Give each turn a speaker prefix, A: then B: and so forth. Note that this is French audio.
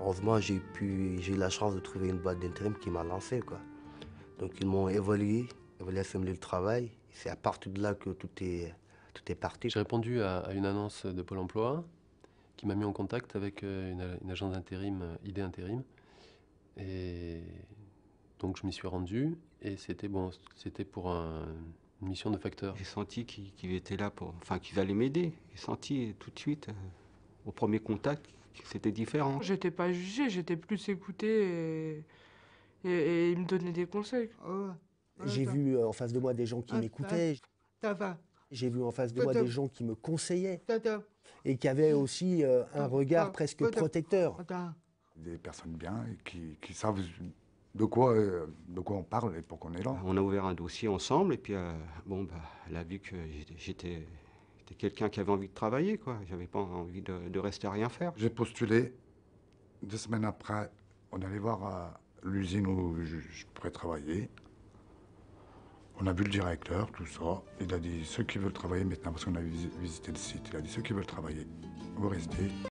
A: heureusement, j'ai eu la chance de trouver une boîte d'intérim qui m'a lancé, quoi. Donc ils m'ont évalué à simuler le travail. C'est à partir de là que tout est parti.
B: J'ai répondu à une annonce de Pôle emploi qui m'a mis en contact avec une agence d'intérim, ID Intérim. Et donc je m'y suis rendu et c'était pour une mission de facteur.
C: J'ai senti qu'ils étaient là qu'ils allaient m'aider. J'ai senti tout de suite, au premier contact, que c'était différent.
D: J'étais pas jugée, j'étais plus écoutée et ils me donnaient des conseils.
E: J'ai vu en face de moi des gens qui m'écoutaient. J'ai vu en face de moi des gens qui me conseillaient et qui avaient aussi un regard presque protecteur.
F: Des personnes bien et qui savent de quoi on parle et pourquoi on est là.
C: On a ouvert un dossier ensemble et puis elle a vu que j'étais quelqu'un qui avait envie de travailler, quoi. J'avais pas envie de rester à rien faire.
F: J'ai postulé. 2 semaines après, on allait voir l'usine où je pourrais travailler. On a vu le directeur, tout ça. Il a dit ceux qui veulent travailler maintenant, parce qu'on a visité le site, il a dit ceux qui veulent travailler, vous restez.